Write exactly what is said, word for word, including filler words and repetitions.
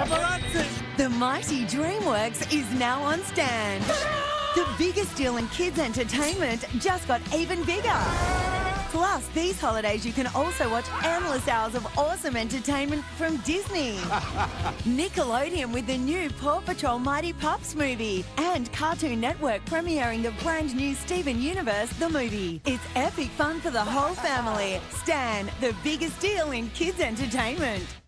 paparazzi. The mighty Dreamworks is now on stand. The biggest deal in kids' entertainment just got even bigger. Plus, these holidays you can also watch endless hours of awesome entertainment from Disney. Nickelodeon with the new Paw Patrol Mighty Pups movie. And Cartoon Network premiering the brand new Steven Universe, the movie. It's epic fun for the whole family. Stan, the biggest deal in kids' entertainment.